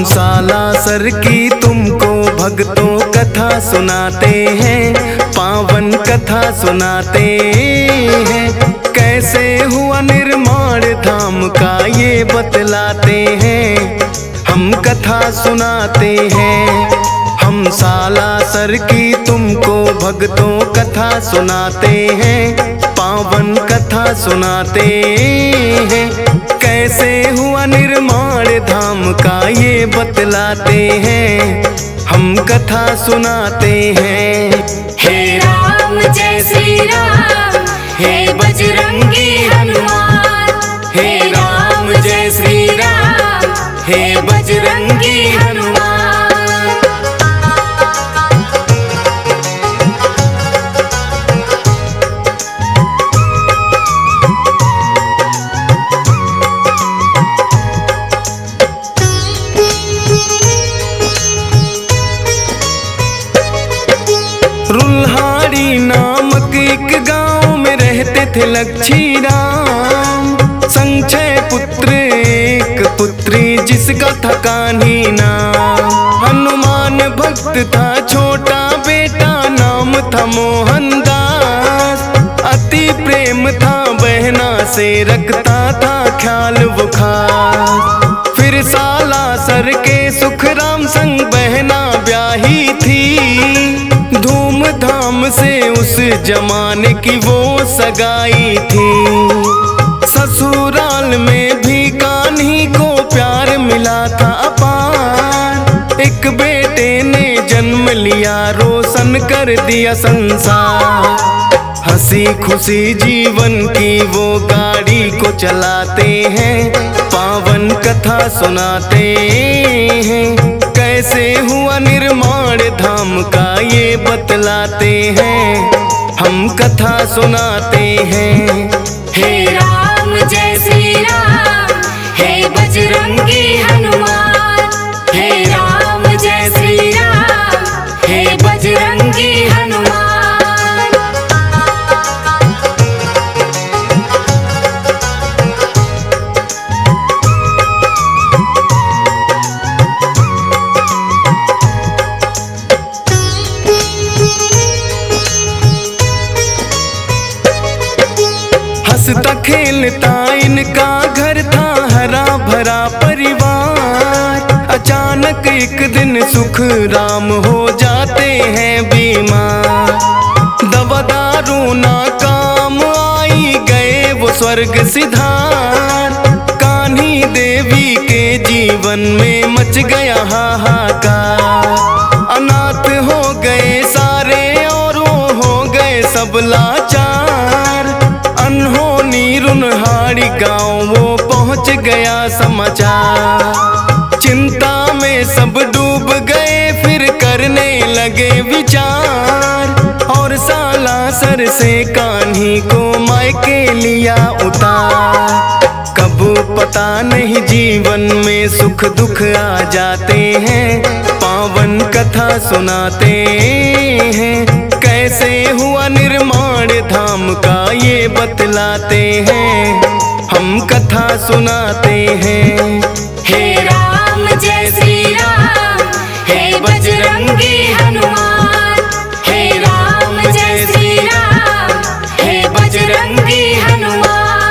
सालासर की तुमको भक्तों कथा सुनाते हैं, पावन कथा सुनाते हैं। कैसे हुआ निर्माण धाम का ये बतलाते हैं, हम कथा सुनाते हैं। हम सालासर की तुमको भक्तों कथा सुनाते हैं, पावन कथा सुनाते हैं। कैसे हुआ निर्माण धाम का ये बतलाते हैं, हम कथा सुनाते हैं। हे राम जय श्री राम, हे बजरंगी हनुमान। हे राम जय श्री राम, हे बजरंगी हनुमान। रुल्हाड़ी नामक एक गांव में रहते थे लक्ष्मी राम। संक्षय पुत्र एक पुत्री जिसका था कान्ही नाम। हनुमान भक्त था छोटा बेटा, नाम था मोहनदास। अति प्रेम था बहना से, रखता था ख्याल वो खास। फिर सालासर के सुखराम संग बहना ब्याही थी। धूमधाम से उस जमाने की वो सगाई थी। ससुराल में भी कान्ही को प्यार मिला था अपार। एक बेटे ने जन्म लिया, रोशन कर दिया संसार। हंसी खुशी जीवन की वो गाड़ी को चलाते हैं, पावन कथा सुनाते हैं। कैसे हुआ निर्माण धाम का ये बतलाते हैं, हम कथा सुनाते हैं। हे राम जय श्री राम, हे बजरंगी हनुमान। हे राम जय श्री राम, हे बजरंगी हनुमान। हंसता खेलता इनका घर था, हरा भरा परिवार। अचानक एक दिन सुख राम हो जाते हैं बीमार। दवा दारू ना काम आई, गए वो स्वर्ग सिधार। कान्ही देवी के जीवन में मच गया हाहाकार। अनाथ हो गए सारे और वो हो गए सब लाचार। अनहोनी रुल्हाड़ी गाँव वो पहुँच गया समाचार। चिंता में सब डूब गए, फिर करने लगे विचार। और सालासर से कान्ही को मायके लिया उतार। कब पता नहीं जीवन में सुख दुख आ जाते हैं, पावन कथा सुनाते हैं। कैसे हुआ निर्माण धाम का ये बतलाते हैं, हम कथा सुनाते हैं। हे राम जय श्री राम, हे बजरंगी हनुमान। हे राम जय श्री राम, हे बजरंगी हनुमान।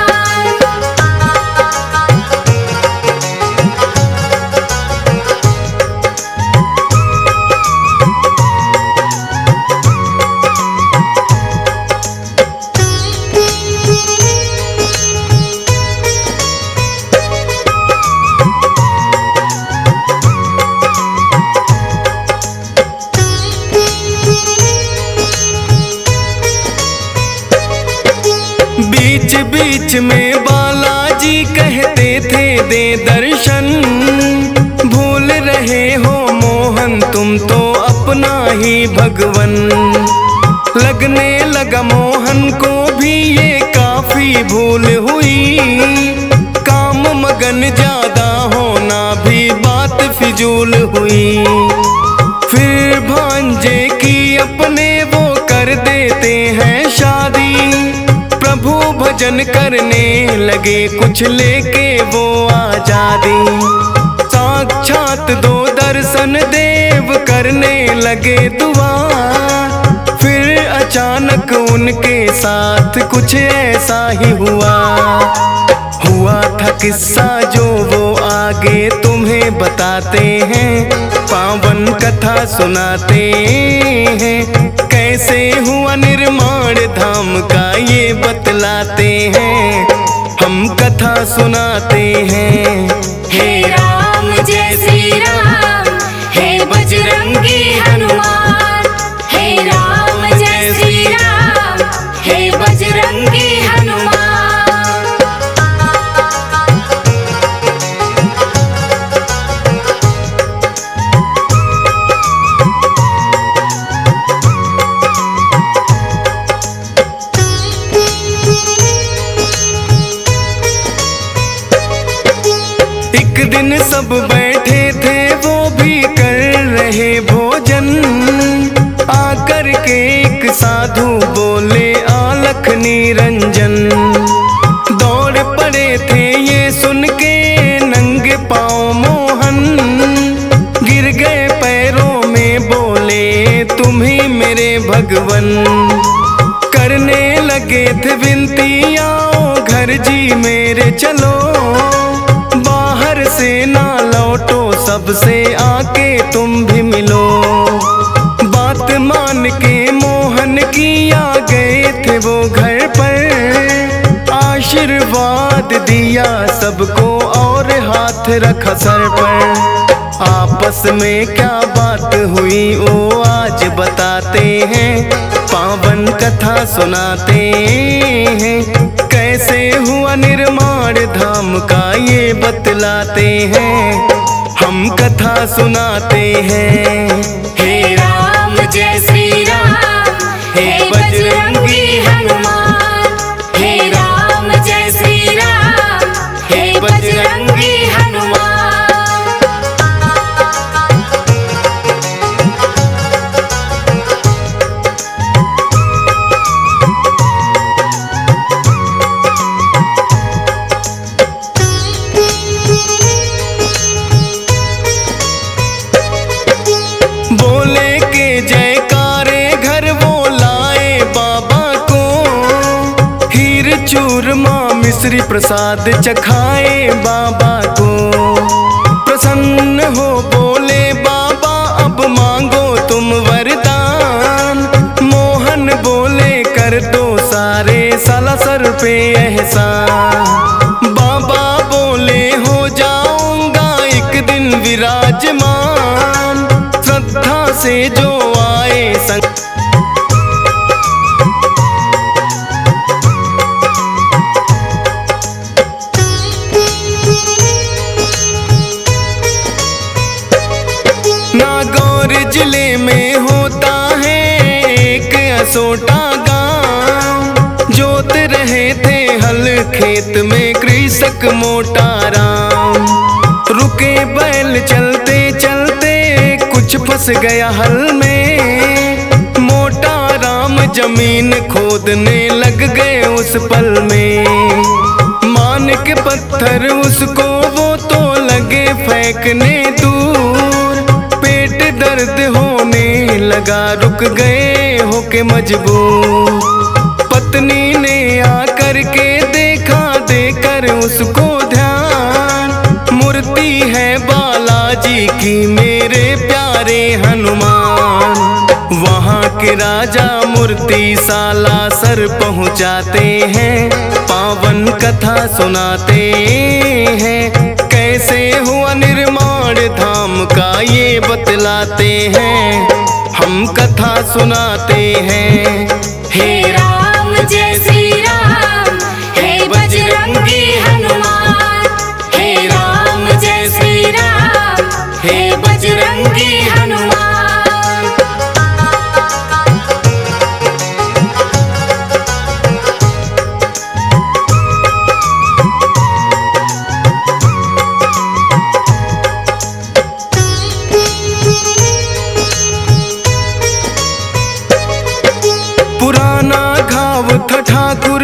बीच बीच में बालाजी कहते थे दे दर्शन। भूल रहे हो मोहन तुम तो अपना ही भगवन। लगने लगा मोहन को भी ये काफी भूल हुई। काम मगन ज्यादा होना भी बात फिजूल हुई। फिर भांजे की अपने वो कर देते हैं शादी। प्रभु भजन करने लगे कुछ लेके वो आजादी। साक्षात दो दर्शन देव करने लगे दुआ। फिर अचानक उनके साथ कुछ ऐसा ही हुआ था किस्सा जो वो आगे तुम्हें बताते हैं, पावन कथा सुनाते हैं। कैसे हुआ निर्माण धाम का ये बतलाते हैं, हम कथा सुनाते हैं। हे राम जय श्री राम, हे बजरंगी हनुमान। हे राम जय श्री राम, हे बजरंगी हनुमान। एक दिन सब बैठे थे वो भी कर रहे भोजन। आकर के एक साधु बोले आलख निरंजन। दौड़ पड़े थे ये सुन के नंगे पाँव मोहन। गिर गए पैरों में बोले तुम ही मेरे भगवन। करने लगे थे विनती आओ घर जी मेरे चलो। से ना लौटो सबसे आके तुम भी मिलो। बात मान के मोहन की आ गए थे वो घर पर। आशीर्वाद दिया सबको और हाथ रखा सर पर। आपस में क्या बात हुई वो आज बताते हैं, पावन कथा सुनाते हैं। कैसे हुआ निर्माण धाम का ये बतलाते हैं, हम कथा सुनाते हैं। हे राम जय श्री राम, हे बजरंगी हनुमान। हे राम जय श्री राम, हे बजरंगी हनुमान। चूरमा मिश्री प्रसाद चखाए बाबा को। प्रसन्न हो बोले बाबा अब मांगो तुम वरदान। मोहन बोले कर दो सारे साला सर पे एहसान। बाबा बोले हो जाऊंगा एक दिन विराजमान। श्रद्धा से जो आए संग नागौर जिले में होता है एक असोटा गांव। जोत रहे थे हल खेत में कृषक मोटा राम। रुके बैल चलते चलते कुछ फंस गया हल में। मोटा राम जमीन खोदने लग गए उस पल में। मान के पत्थर उसको वो तो लगे फेंकने दूर। पेट दर्द होने लगा रुक गए होके मजबूर। पत्नी ने आकर के देखा देकर उसको ध्यान। मूर्ति है बालाजी की मेरे प्यारे हनुमान। वहाँ के राजा मूर्ति साला सर पहुँचाते हैं, पावन कथा सुनाते हैं। कैसे हुआ निर्माण धाम का ये बतलाते हैं, हम कथा सुनाते हैं। हे राम जय श्री राम, हे बजरंगी हनुमान। हे राम जय श्री राम, हे बजरंगी हनुमान। पुराना घाव था ठाकुर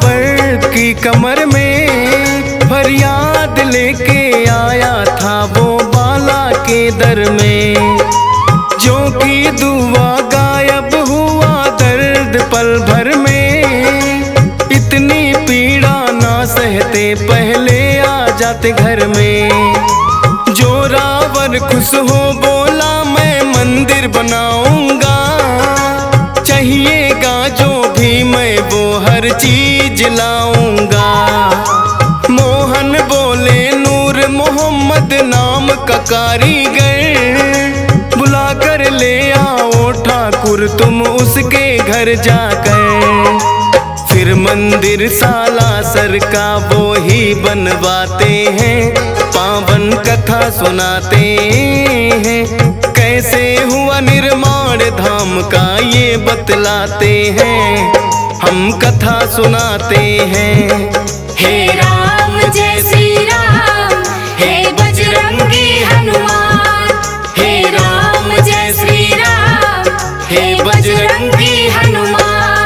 जोरावर की कमर में। फरियाद लेके आया था वो दर में। जो की दुआ गायब हुआ दर्द पल भर में। इतनी पीड़ा ना सहते पहले आ जाते घर में। जो रावण खुश हो बोला मैं मंदिर बनाऊंगा। चाहिएगा जो भी मैं वो हर चीज लाऊंगा। मोहन बोले नूर मोहम्मद नाम का कारीगर। बुला कर ले आओ ठाकुर तुम उसके घर जाकर। फिर मंदिर सालासर का वो ही बनवाते हैं। पावन कथा सुनाते हैं। कैसे हुआ निर्माण धाम का ये बतलाते हैं। हम कथा सुनाते हैं। हे राम जय श्री राम, हे बजरंगी हनुमान। हे राम जय श्री राम, हे बजरंगी हनुमान।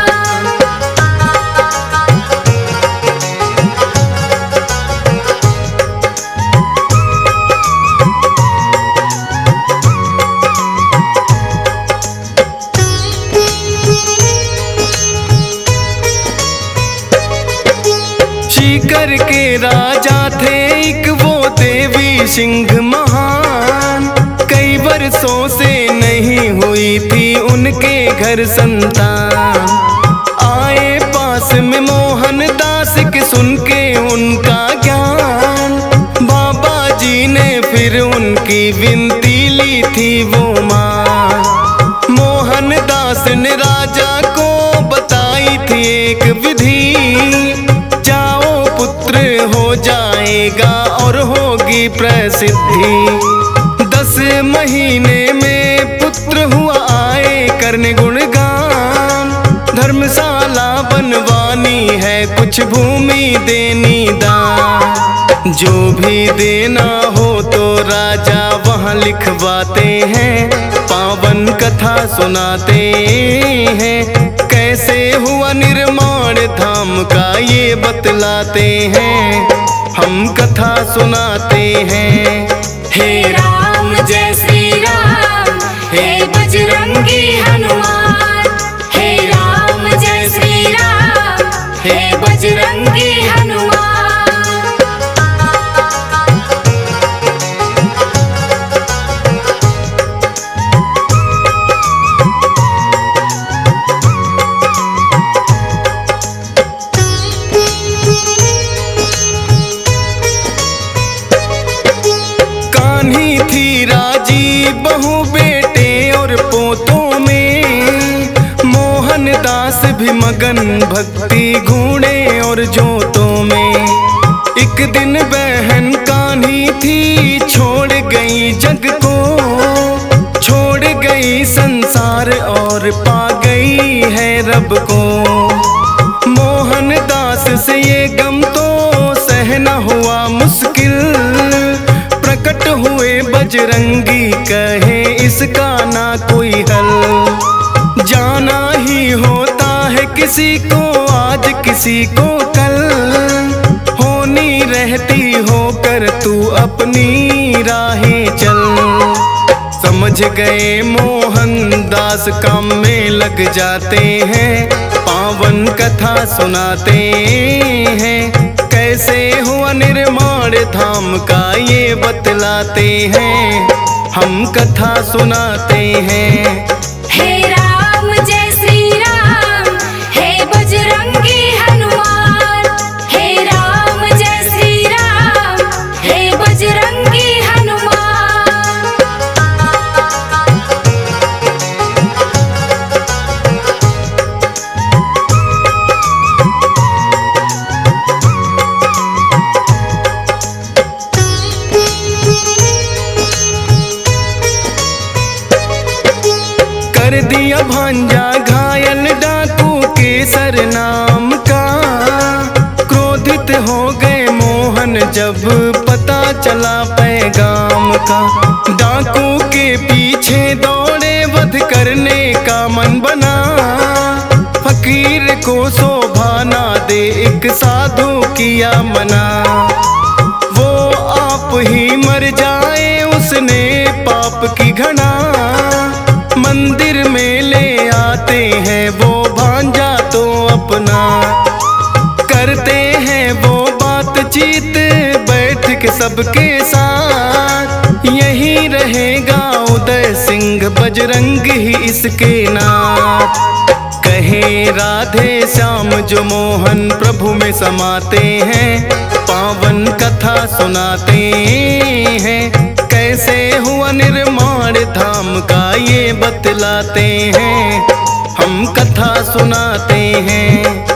सीकर के राजा थे एक वो देवी सिंह महान। कई वर्षों से नहीं हुई थी उनके घर संतान। आए पास में मोहन दास के सुन के उनका ज्ञान। बाबा जी ने फिर उनकी विनती ली थी वो माँ। मोहन दास ने राजा को बताई थी एक विधि। हो जाएगा और होगी प्रसिद्धि। 10 महीने में पुत्र हुआ आए करने गुणगान। धर्मशाला बनवानी है कुछ भूमि देनी दान। जो भी देना हो तो राजा वहाँ लिखवाते हैं। पावन कथा सुनाते हैं। कैसे हुआ निर्माण धाम का ये बतलाते हैं। हम कथा सुनाते हैं। हे राम जय श्री राम, हे बजरंगी हनुमान। हे राम जय श्री राम, हे बजरंगी हनुमान। बहू बेटे और पोतों में। मोहन दास भी मगन भक्ति घूणे और जोतों में। एक दिन बहन कान्ही थी छोड़ गई जग को। छोड़ गई संसार और पा गई है रब को। मोहन दास से ये गम तो सहना हुआ मुश्किल। प्रकट हुए बजरंगी कहे इसका ना कोई हल। जाना ही होता है किसी को आज किसी को कल। होनी रहती होकर तू अपनी राहें चल। समझ गए मोहन दास काम में लग जाते हैं। पावन कथा सुनाते हैं। कैसे हुआ निर्माण धाम का ये बतलाते हैं। हम कथा सुनाते हैं। हे राम जय श्री राम, हे बजरंगी हनुमान। हे राम जय श्री राम, हे बजरंगी हनुमान। कर दिया भांजा घायल डाकू के सरनाम का। क्रोधित हो गए मोहन जब पता चला पैगाम का। डाकू के पीछे दौड़े वध करने का मन बना। फकीर को शोभा ना दे एक साधु किया मना। वो आप ही मर जाए उसने की घड़ा मंदिर में ले आते हैं वो भांजा तो अपना। करते हैं वो बातचीत बैठ के सबके साथ, यही रहेगा उदय सिंह बजरंग ही इसके नाथ। कहे राधे श्याम जो मोहन प्रभु में समाते हैं, पावन कथा सुनाते हैं। कैसे हुआ निर्माण धाम का ये बतलाते हैं, हम कथा सुनाते हैं।